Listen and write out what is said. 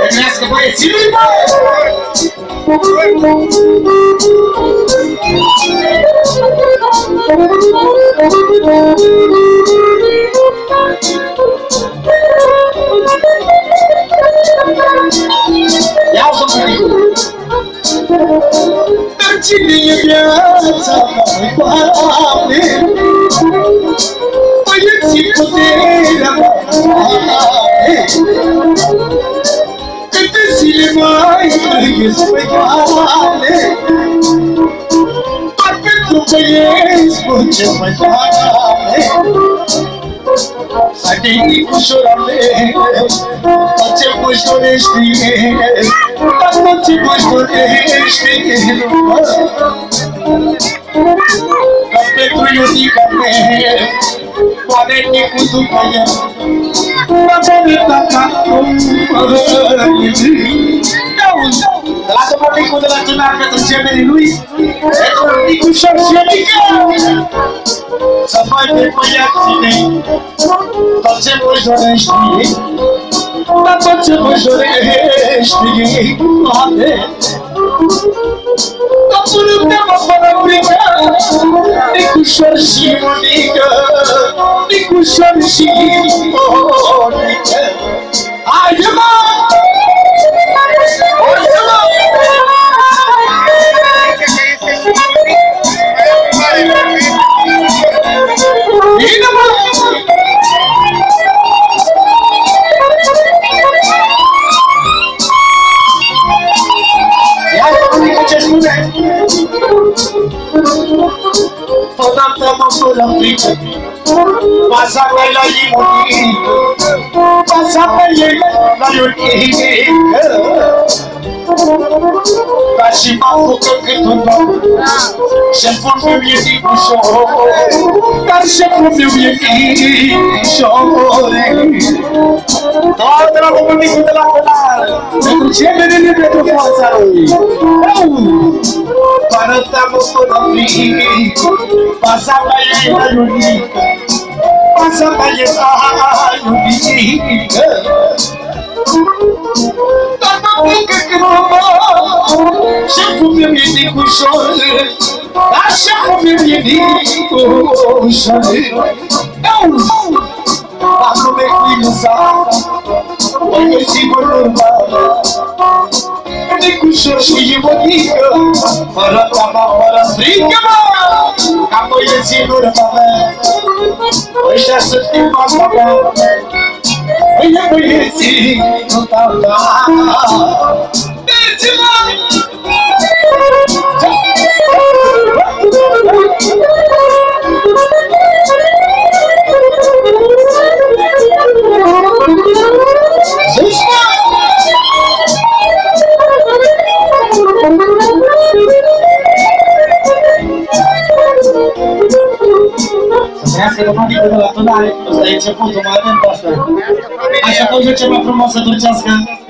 Trăiască băieții lui, bă! Ia-o să mă. Dar cine e viața mea, Doamne? Băieții puterea mea, câte zile mai trăiesc, băi, Doamne? Doar pentru băieți muncesc, băi, Doamne? Hai de Nicușorule, tot ce-mi dorești, dar tot ce-mi dorești, ca pentru iunica mea, oare Nicu după ea, m-a venit acasă. Lasă-mă Nicu de la tânăr pentru gemenii lui, pentru Nicușor și Nica, să mai pe băiații mei, tot ce mă dorești, dar tot ce mă dorești, Doamne. Dar până te-am fără brica, Nicușor și Monica, Nicușor și Monica. Haide-mă! Haide-mă! Bine-mă! Ia-o, Nicu, ce spune? Odată mă fără frică, pasa pe la imunică, pasa pe ei la iunică. Ca și mă apucă cât un dom, șeful meu e Nicușor, dar șeful meu e Nicușor. Toată la domnul Nicu de la Conar, pentru gemenele pentru fața lui. Arăta-mă fără frică, pasa pe ei la iunică, pasa pe ei la iunică. Dar mă apucă când mă mor, șeful meu e Nicușor, dar șeful meu e Nicușor. Dacă mi-e iluza, voi sigur normal, Nicușor și Monica, fără teamă, fără frică, mă, ca băieții normal, ăștia sunt inima mea, mâine băieții nu dau da. Mergi-mă! Să domnul Nicu de la Tunare, ăsta e începutul, mai avem pe asta. Așa că o duce mai frumos să turcească.